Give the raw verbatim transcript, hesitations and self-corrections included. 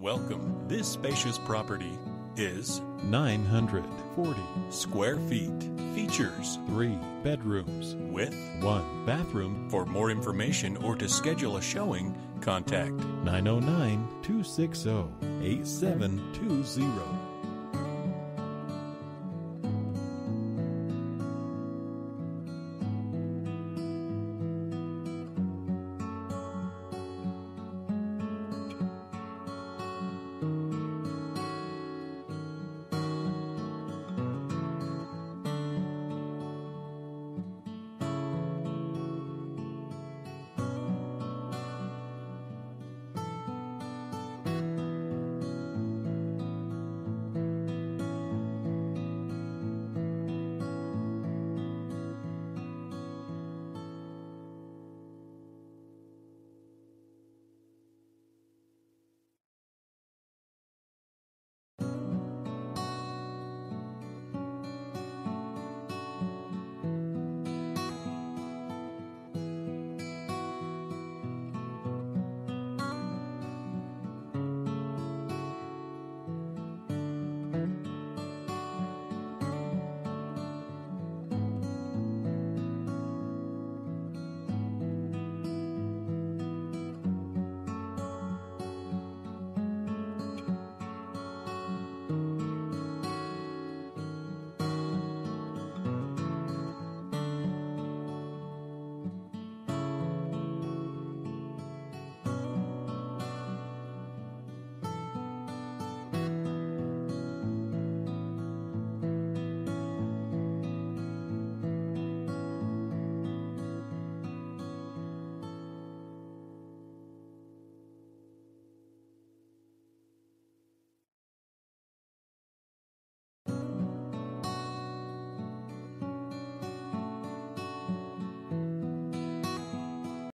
Welcome. This spacious property is nine hundred forty square feet. Features three bedrooms with one bathroom. For more information or to schedule a showing, contact nine oh nine, two six zero, eight seven two zero.